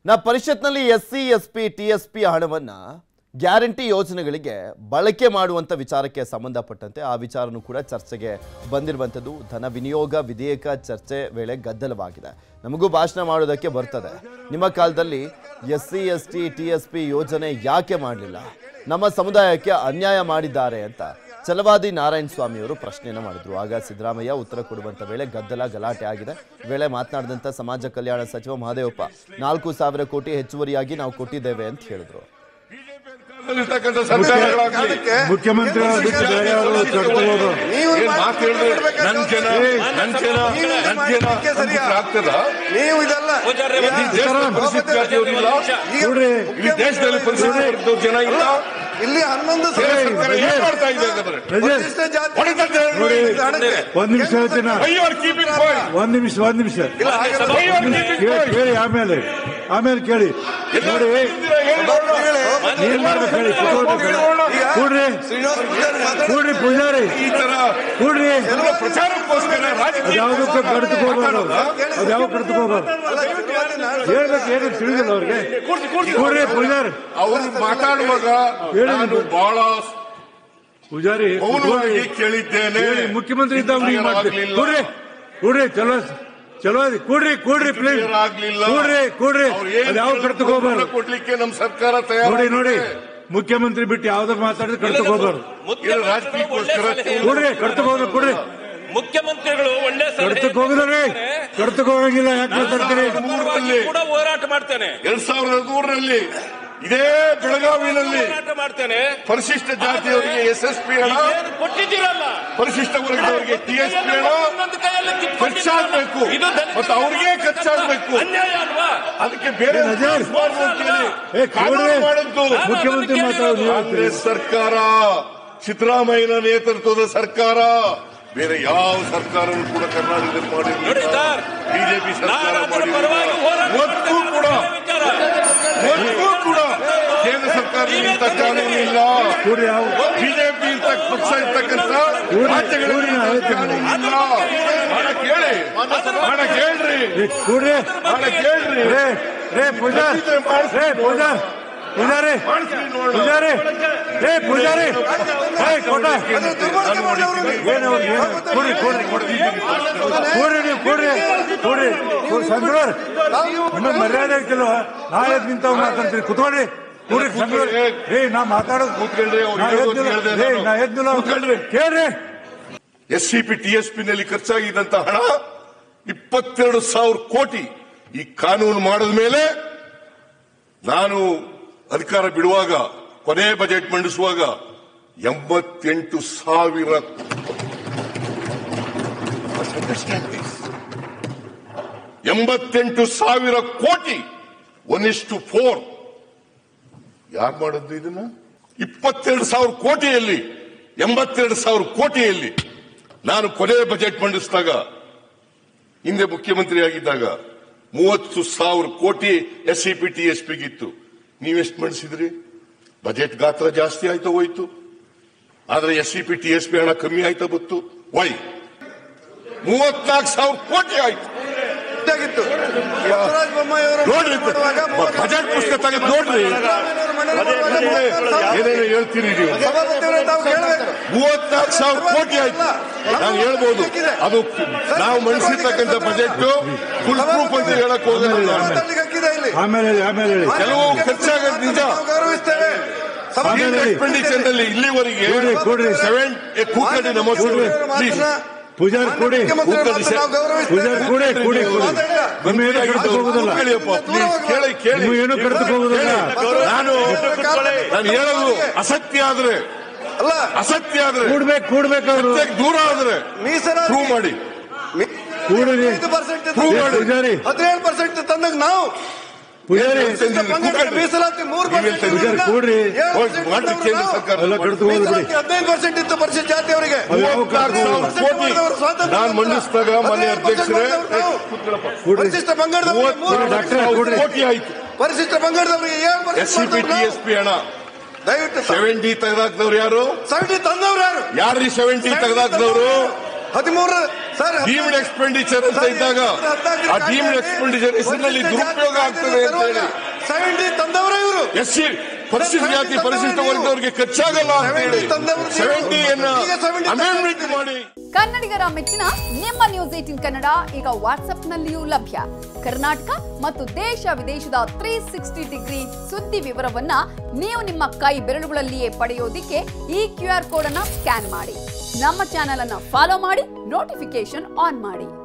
ಪರಿಷತ್ನಲ್ಲಿ SC SP TSP ಹಣವನ್ನ guarantee ಯೋಜನೆಗಳಿಗೆ ಬಳಕೆ ಮಾಡುವಂತ ವಿಚಾರಕ್ಕೆ ಸಂಬಂಧಪಟ್ಟಂತೆ ಆ ವಿಚಾರನೂ ಕೂಡ ಚರ್ಚೆಗೆ ಬಂದಿರುವಂತದ್ದು. ಧನ ವಿನಿಯೋಗ ವಿಧೇಯಕ ಚರ್ಚೆ ವೇಳೆ ಗದ್ದಲವಾಗಿದೆ. ನಮಗೂ ಭಾಷಣ ಮಾಡೋದಕ್ಕೆ ಬರ್ತದೆ, ನಿಮ್ಮ ಕಾಲದಲ್ಲಿ ಎಸ್ಸಿ ಎಸ್ಟಿ ಟಿಎಸ್ಪಿ ಯೋಜನೆ ಯಾಕೆ ಮಾಡಲಿಲ್ಲ, ನಮ್ಮ ಸಮುದಾಯಕ್ಕೆ ಅನ್ಯಾಯ ಮಾಡಿದ್ದಾರೆ ಅಂತ ಛಲವಾದಿ ನಾರಾಯಣ ಸ್ವಾಮಿ ಅವರು ಪ್ರಶ್ನೆಯನ್ನು ಮಾಡಿದ್ರು. ಆಗ ಸಿದ್ದರಾಮಯ್ಯ ಉತ್ತರ ಕೊಡುವಂತ ವೇಳೆ ಗದ್ದಲ ಗಲಾಟೆ ಆಗಿದೆ. ವೇಳೆ ಮಾತನಾಡಿದಂತ ಸಮಾಜ ಕಲ್ಯಾಣ ಸಚಿವ ಮಹದೇವಪ್ಪ 4,000 ಕೋಟಿ ಹೆಚ್ಚುವರಿಯಾಗಿ ನಾವು ಕೊಟ್ಟಿದ್ದೇವೆ ಅಂತ ಹೇಳಿದ್ರು. ಮುಖ್ಯಮಂತ್ರಿ ದೇಶದಲ್ಲಿ ಪರಿಸ್ಥಿತಿ ಜನ ಇಲ್ಲ. ಇಲ್ಲಿ 11 ಒಂದ್ ನಿಮಿಷ ಕೇಳಿ, ಆಮೇಲೆ ಕೇಳಿ ನೋಡಿ. ಕೂಡ್ರಿ ಪೂಜಾರಿ, ಕೂಡ್ರಿ. ಪ್ರಚಾರಕ್ಕೋಸ್ಕರ ಅದ್ಯಾವುದಕ್ಕೂ ಕಡ್ತುಕೋಬಾರ್ದು, ಅದ್ಯಾವ ಕಡ್ತುಕೋಬಾರ್ದು. ಹೇಳ್ಬೇಕು, ಏನು ತಿಳಿದಿಲ್ಲ ಅವ್ರಿಗೆ. ಕೂಡ್ರಿ ಪೂಜಾರಿ, ಅವರು ಮಾತಾಡುವಾಗ ನಾನು ಬಹಳ ಪೂಜಾರಿ ಕೇಳಿದ್ದೇನೆ. ಮುಖ್ಯಮಂತ್ರಿ ಇದ್ದಾಗ ಮಾಡ್ತೀವಿ. ಕೂಡ್ರಿ ಚಲೋ ಕೂಡ್ರಿ ಪ್ಲೀಸ್. ಕೂಡ್ರಿ ಯಾವ ಕಡ್ತುಕೋಬಾರ್ದು. ಕೊಡ್ಲಿಕ್ಕೆ ನಮ್ಮ ಸರ್ಕಾರ ತಯಾರಿ. ನೋಡಿ ಮುಖ್ಯಮಂತ್ರಿ ಬಿಟ್ಟು ಯಾವ್ದು ಮಾತಾಡಿದ್ರೆ ಕಡ್ತುಕೋಬಾರ್ದು. ರಾಜಕೀಯಕ್ಕೋಸ್ಕರ ಕೂಡ್ರಿ ಮುಖ್ಯಮಂತ್ರಿಗಳು ಒಳ್ಳೆ ಕಡ್ತುಕೋಗಿಲ್ಲ. ಯಾಕೆ ಮಾತಾಡ್ತೀರಿ? ಕೂಡ ಹೋರಾಟ ಮಾಡ್ತೇನೆ. 2003ರಲ್ಲಿ ಇದೇ ಬೆಳಗಾವಿನಲ್ಲಿ ಮಾಡ್ತೇನೆ. ಪರಿಶಿಷ್ಟ ಜಾತಿಯವರಿಗೆ SSP ಹಣ ಕೊಟ್ಟಿದ್ದೀರಲ್ಲ, ಪರಿಶಿಷ್ಟ ವರ್ಗದವರಿಗೆ TSP ಹಣ ಖರ್ಚಾಗಬೇಕು ಮತ್ತು ಅವ್ರಿಗೆ ಖರ್ಚಾಗಬೇಕು. ಅದಕ್ಕೆ ಬೇರೆ ಮಾಡಿದ್ದು ಮುಖ್ಯಮಂತ್ರಿ ಮಾತಾಡೋದು. ಕಾಂಗ್ರೆಸ್ ಸರ್ಕಾರ, ಸಿದ್ದರಾಮಯ್ಯನ ನೇತೃತ್ವದ ಸರ್ಕಾರ, ಬೇರೆ ಯಾವ ಸರ್ಕಾರವೂ ಕೂಡ ಕರ್ನಾಟಕದಲ್ಲಿ ಮಾಡಿರಲಿಲ್ಲ. ಬಿಜೆಪಿ ಸರ್ಕಾರ ಮಾಡಿರಲಿಲ್ಲ. ಇವತ್ತೂ ಕೂಡ ಕೇಂದ್ರ ಸರ್ಕಾರದಲ್ಲಿ ಇಂಥ ಕಾನೂನು ಇಲ್ಲ. ಬಿಜೆಪಿ ಪಕ್ಷ ಇರ್ತಕ್ಕಂಥ ರಾಜ್ಯಗಳಲ್ಲಿ ಕಾನೂನು ಇಲ್ಲ. ಹಣ ಕೇಳ್ರಿ. ಮರ್ಯಾದೆ ಐತಿಲ್ವ? ನಾಳೆ ನಿಂತಾವ್ ಮಾತಾಡ್ತೀರಿ. ಕುತ್ಕೊಳ್ರಿ. ನಾ ಮಾತಾಡೋದು ಕೇಳ್ರಿ. SCP TSP ನಲ್ಲಿ ಖರ್ಚಾಗಿದ್ದಂತ ಹಣ 22,000 ಕೋಟಿ. ಈ ಕಾನೂನು ಮಾಡಿದ ಮೇಲೆ ನಾನು ಅಧಿಕಾರ ಬಿಡುವಾಗ, ಕೊನೆ ಬಜೆಟ್ ಮಂಡಿಸುವಾಗ 88,000 ಕೋಟಿ 1:4. ಯಾರು ಮಾಡಿದ್ದು ಇದನ್ನ? 22,000 ಕೋಟಿಯಲ್ಲಿ 82,000 ಕೋಟಿಯಲ್ಲಿ ನಾನು ಕೊನೆ ಬಜೆಟ್ ಮಂಡಿಸಿದಾಗ, ಹಿಂದೆ ಮುಖ್ಯಮಂತ್ರಿ ಆಗಿದ್ದಾಗ 30,000 ಕೋಟಿ SCP TSP ಗಿತ್ತು. ನೀವೆಷ್ಟು ಮಂಡಿಸಿದ್ರಿ? ಬಜೆಟ್ ಗಾತ್ರ ಜಾಸ್ತಿ ಆಯ್ತಾ ಹೋಯ್ತು, ಆದ್ರೆ SCP TSP ಹಣ ಕಮ್ಮಿ ಆಯ್ತಾ ಬಂತು. ವೈ 34,000 ಕೋಟಿ ಆಯ್ತು. ನೋಡ್ರಿ, ಬಜೆಟ್ ಪುಸ್ತಕ ತೆಗೆದು ನೋಡ್ರಿ, ಏನೇನು ಹೇಳ್ತೀರಿ ನೀವು. 34,000 ಕೋಟಿ ಆಯ್ತು. ನಾವು ಹೇಳ್ಬೋದು ಅದು ನಾವು ಮಂಡಿಸಿರ್ತಕ್ಕಂಥ ಬಜೆಟ್ ಫುಲ್ ಪ್ರೂಫ್ ಅಂತ ಹೇಳಕ್ ಹೋಗಲ್ಲ. ಕೆಲವು ಖರ್ಚಾಗೋದು ನಿಜ. ಎಕ್ಸ್ಪೆಂಡಿಚರ್ ನಲ್ಲಿ ಇಲ್ಲಿವರೆಗೆ ಕೂಕಡಿ ನಮಸ್ಕಾರ ಪ್ಲೀಸ್. ಪೂಜಾರಿ ಕೂಡಿ ಏನು ಕಡ್ತಕ್ಕೆ ಹೋಗುದಿಲ್ಲ. ನಾನು ಹೇಳೋದು ಅಸತ್ಯ ಆದ್ರೆ ಕೂಡ್ಬೇಕಾದ್ರು ದೂರ ಆದ್ರೆ ಪ್ರೂವ್ ಮಾಡಿ. ಕೂಡಿ 17% ತಂದಾಗ ನಾವು ಪೂಜಾರಿ ಮೀಸಲಾತಿ 3% ಕೂಡ್ರಿ. ಕೇಂದ್ರ ಸರ್ಕಾರ 15% ಇತ್ತು ಪರಿಶಿಷ್ಟ ಜಾತಿಯವರಿಗೆ. ನಾನು ಮಂಡಿಸಿದಾಗ ಮನೆ ಅಧ್ಯಕ್ಷರೇ ಪರಿಶಿಷ್ಟ ಪಂಗಡದವರಿಗೆ ಕೋಟಿ ಆಯ್ತು. ಪರಿಶಿಷ್ಟ ಪಂಗಡದವರಿಗೆ SCP TSP ಹಣ ದಯವಿಟ್ಟು 70 ತೆಗೆದಾಕ್ದವ್ರು ಯಾರು? 70 ತಂದವ್ರು ಯಾರು? ಯಾರ್ರಿ 70 ತೆಗೆದಾಕ್ದವ್ರು? 13 ಸರ್ ಡೀಮ್ಡ್ ಎಕ್ಸ್ಪೆಂಡಿಚರ್ ಅಂತ ಇದ್ದಾಗ ಆ ಡೀಮ್ಡ್ ಎಕ್ಸ್ಪೆಂಡಿಚರ್ ಹೆಸರಿನಲ್ಲಿ ದುರುಪಯೋಗ ಆಗ್ತದೆ ಅಂತ ಹೇಳಿ 70 ತಂದವರೇ ಇವರು ಎಸ್ಸಿ ಪರಿಶಿಷ್ಟ ಜಾತಿ ಪರಿಶಿಷ್ಟ ವರ್ಗದವರಿಗೆ ಖರ್ಚಾಗಲ್ಲ ಅಂತ ಹೇಳಿ 70 ಅಮೆಂಡ್ಮೆಂಟ್ ಮಾಡಿ. ಕನ್ನಡಿಗರ ಮೆಚ್ಚಿನ ನಿಮ್ಮ ನ್ಯೂಸ್ 18 ಕನ್ನಡ ಈಗ ವಾಟ್ಸ್ಆಪ್ನಲ್ಲಿಯೂ ಲಭ್ಯ. ಕರ್ನಾಟಕ ಮತ್ತು ದೇಶ ವಿದೇಶದ 360 ಡಿಗ್ರಿ ಸುದ್ದಿ ವಿವರವನ್ನ ನೀವು ನಿಮ್ಮ ಕೈ ಬೆರಳುಗಳಲ್ಲಿಯೇ ಪಡೆಯೋದಿಕ್ಕೆ ಈ QR ಕೋಡ್ ಅನ್ನ ಸ್ಕ್ಯಾನ್ ಮಾಡಿ. ನಮ್ಮ ಚಾನೆಲ್ ಅನ್ನ ಫಾಲೋ ಮಾಡಿ, ನೋಟಿಫಿಕೇಶನ್ ಆನ್ ಮಾಡಿ.